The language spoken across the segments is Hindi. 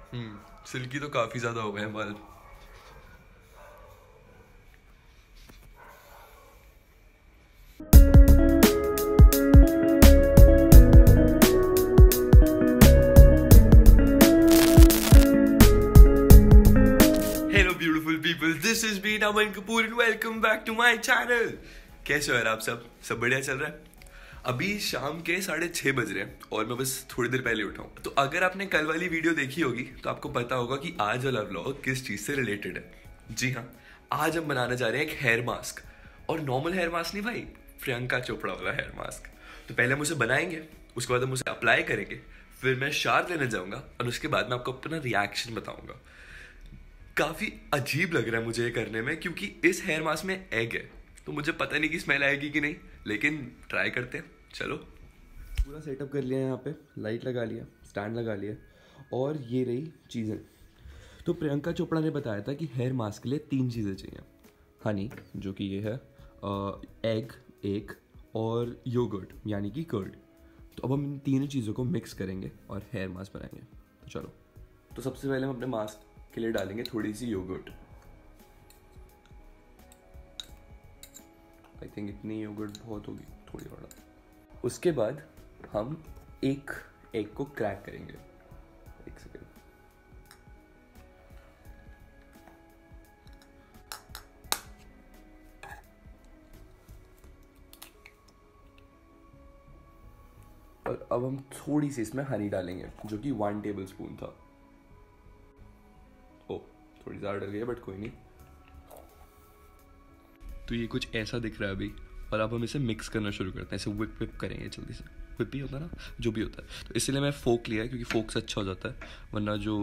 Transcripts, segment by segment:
सिल्की तो काफी ज्यादा हो गए हैं बाल। Hello beautiful people, this is me Naman Kapoor and welcome back to my channel. कैसे हो यार आप सब बढ़िया चल रहा है? अभी शाम के 6:30 बज रहे हैं और मैं बस थोड़ी देर पहले उठा हूँ। तो अगर आपने कल वाली वीडियो देखी होगी तो आपको पता होगा कि आज वाला व्लॉग किस चीज से रिलेटेड है। जी हाँ, आज हम बनाने जा रहे हैं एक हेयर मास्क। और नॉर्मल हेयर मास्क नहीं भाई, प्रियंका चोपड़ा वाला हेयर मास्क। तो पहले हम उसे बनाएंगे, उसके बाद हम उसे अप्लाई करेंगे, फिर मैं शार लेने जाऊंगा और उसके बाद मैं आपको अपना रिएक्शन बताऊंगा। काफी अजीब लग रहा है मुझे ये करने में, क्योंकि इस हेयर मास्क में एग है, तो मुझे पता नहीं कि स्मेल आएगी कि नहीं, लेकिन ट्राई करते हैं। चलो, पूरा सेटअप कर लिया है, यहाँ पे लाइट लगा लिया, स्टैंड लगा लिया, और ये रही चीज़ें। तो प्रियंका चोपड़ा ने बताया था कि हेयर मास्क के लिए 3 चीज़ें चाहिए। हनी, जो कि ये है, एग एक, और योगर्ट यानी कि कर्ड। तो अब हम इन तीनों चीज़ों को मिक्स करेंगे और हेयर मास्क बनाएंगे। तो चलो, तो सबसे पहले हम अपने मास्क के लिए डालेंगे थोड़ी सी योगर्ट। आई थिंक इतनी योगर्ट बहुत होगी, थोड़ी और। उसके बाद हम एक एग को क्रैक करेंगे। एक सेकेंड। और अब हम थोड़ी सी इसमें हनी डालेंगे, जो कि 1 टेबल स्पून था। ओ, थोड़ी ज़्यादा डल गई है, बट कोई नहीं। तो ये कुछ ऐसा दिख रहा है अभी, और अब हम इसे मिक्स करना शुरू करते हैं। ऐसे विप विप करेंगे जल्दी से। विप भी होता है ना, जो भी होता है। तो इसलिए मैं फोक लिया है, क्योंकि फोक से अच्छा हो जाता है। वरना जो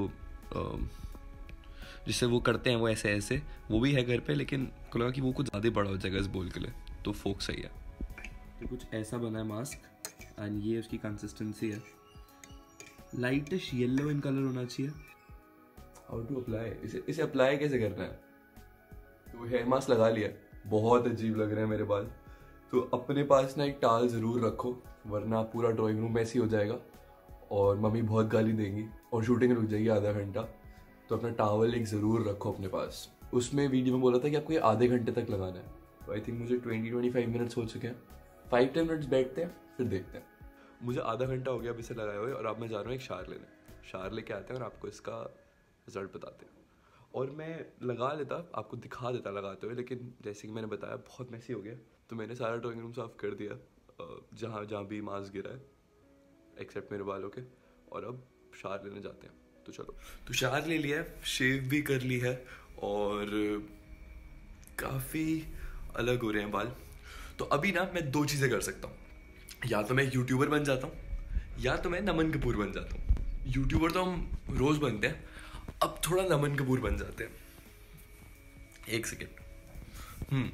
जिससे वो करते हैं वो ऐसे ऐसे, वो भी है घर पे, लेकिन को लगा कि वो कुछ ज़्यादा बड़ा हो जाएगा इस बोल के लिए, तो फोक सही है। तो कुछ ऐसा बना है मास्क, एंड ये उसकी कंसिस्टेंसी है। लाइटिश येलो इन कलर होना चाहिए। हाउ टू अप्लाई इसे अप्लाई कैसे करना है? तो हेयर मास्क लगा लिया, बहुत अजीब लग रहे हैं मेरे बाल। तो अपने पास ना एक टाल ज़रूर रखो, वरना पूरा ड्राइंग रूम ऐसे ही हो जाएगा और मम्मी बहुत गाली देंगी और शूटिंग रुक जाएगी आधा घंटा। तो अपना टावल एक ज़रूर रखो अपने पास। उसमें वीडियो में बोला था कि आपको ये आधे घंटे तक लगाना है। तो आई थिंक मुझे 20-25 मिनट्स हो चुके हैं। 5-10 मिनट्स बैठते हैं, फिर देखते हैं। मुझे आधा घंटा हो गया अब इसे लगाए हुए, और अब मैं जा रहा हूँ एक शार लेने। शार लेके आते हैं और आपको इसका रिजल्ट बताते हैं। और मैं लगा लेता, आपको दिखा देता लगाते हुए, लेकिन जैसे कि मैंने बताया बहुत मैसी हो गया। तो मैंने सारा ड्राइंग रूम साफ कर दिया, जहाँ जहाँ भी मास्क गिरा है, एक्सेप्ट मेरे बालों के। और अब शार लेने जाते हैं। तो चलो, तो शार ले लिया है, शेव भी कर ली है, और काफ़ी अलग हो रहे हैं बाल। तो अभी ना मैं 2 चीज़ें कर सकता हूँ, या तो मैं यूट्यूबर बन जाता हूँ, या तो मैं नमन कपूर बन जाता हूँ। यूट्यूबर तो हम रोज़ बनते हैं, अब थोड़ा नमन कपूर बन जाते हैं। एक सेकेंड।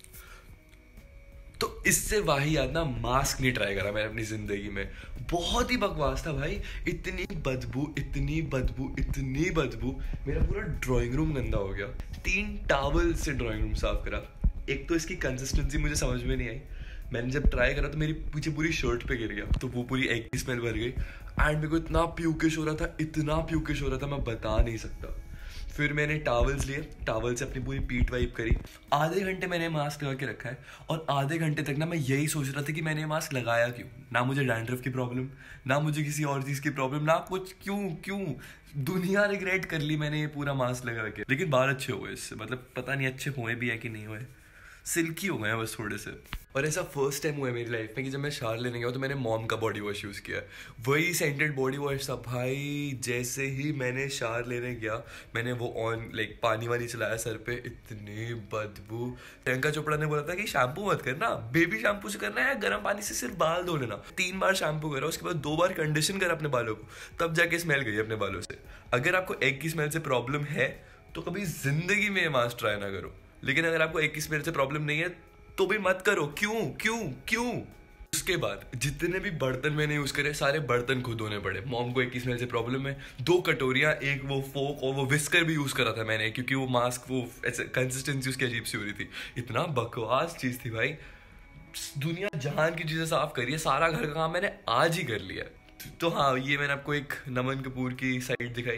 तो इससे वाहियात ना मास्क नहीं ट्राई करा मैंने अपनी जिंदगी में। बहुत ही बकवास था भाई। इतनी बदबू, इतनी बदबू, इतनी बदबू, मेरा पूरा ड्राइंग रूम गंदा हो गया। 3 टावल से ड्राइंग रूम साफ करा। एक तो इसकी कंसिस्टेंसी मुझे समझ में नहीं आई। मैंने जब ट्राई करा तो मेरी पीछे पूरी शर्ट पे गिर गया, तो वो पूरी एग की स्मेल भर गई। एंड मेरे को इतना प्यूकिश हो रहा था, इतना प्यूकिश हो रहा था, मैं बता नहीं सकता। फिर मैंने टावल्स लिए, टावल से अपनी पूरी पीठ वाइप करी। आधे घंटे मैंने मास्क लगा के रखा है, और आधे घंटे तक ना मैं यही सोच रहा था कि मैंने मास्क लगाया क्यों। ना मुझे डैंड्रफ की प्रॉब्लम, ना मुझे किसी और चीज़ की प्रॉब्लम, ना कुछ। क्यों दुनिया रिग्रेट कर ली मैंने ये पूरा मास्क लगा के। लेकिन बाल अच्छे हो गए इससे, मतलब पता नहीं अच्छे हुए भी है कि नहीं हुए, सिल्की हो गए हैं बस थोड़े से। और ऐसा फर्स्ट टाइम हुआ है मेरी लाइफ में कि जब मैं शार लेने गया तो मैंने मॉम का बॉडी वॉश यूज़ किया। वही सेंटेड बॉडी वॉश था भाई। जैसे ही मैंने शार लेने गया, मैंने वो पानी वानी चलाया सर पे, इतनी बदबू। प्रियंका चोपड़ा ने बोला था कि शैम्पू मत करना, बेबी शैम्पू से करना है, गर्म पानी से सिर्फ बाल धो लेना। 3 बार शैम्पू करा, उसके बाद 2 बार कंडीशन करा अपने बालों को, तब जाके स्मेल गई अपने बालों से। अगर आपको एग की स्मेल से प्रॉब्लम है तो कभी जिंदगी में ये मास्क ट्राई ना करो। लेकिन अगर आपको एग की स्मेल से प्रॉब्लम नहीं है तो भी मत करो। क्यों? उसके बाद जितने भी बर्तन मैंने यूज करे, सारे बर्तन खुद धोने पड़े। मॉम को एक ही स्मेल से प्रॉब्लम है। 2 कटोरियां, एक वो फोक, और वो विस्कर भी यूज करा था मैंने, क्योंकि वो मास्क, वो ऐसे कंसिस्टेंसी उसकी अजीब सी हो रही थी। इतना बकवास चीज थी भाई। दुनिया जहान की चीजें साफ करी है, सारा घर का काम मैंने आज ही कर लिया। तो हाँ, ये मैंने आपको एक नमन कपूर की साइड दिखाई।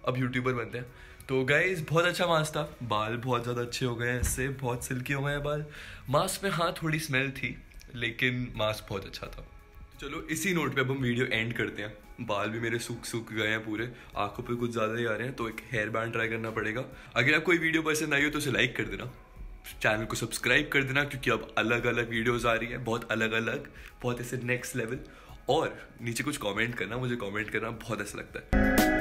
अब यूट्यूबर बनते हैं। तो गाइज बहुत अच्छा मास्क था, बाल बहुत ज़्यादा अच्छे हो गए हैं इससे, बहुत सिल्की हो गए हैं बाल। मास्क में हाँ थोड़ी स्मेल थी, लेकिन मास्क बहुत अच्छा था। चलो इसी नोट पे अब हम वीडियो एंड करते हैं। बाल भी मेरे सूख गए हैं पूरे, आंखों पे कुछ ज़्यादा ही आ रहे हैं, तो एक हेयर बैंड ट्राई करना पड़ेगा। अगर आप कोई वीडियो पसंद आई हो तो उसे लाइक कर देना, चैनल को सब्सक्राइब कर देना, क्योंकि अब अलग अलग वीडियोस आ रही है, बहुत अलग अलग, बहुत ऐसे नेक्स्ट लेवल। और नीचे कुछ कमेंट करना, मुझे कमेंट करना बहुत अच्छा लगता है।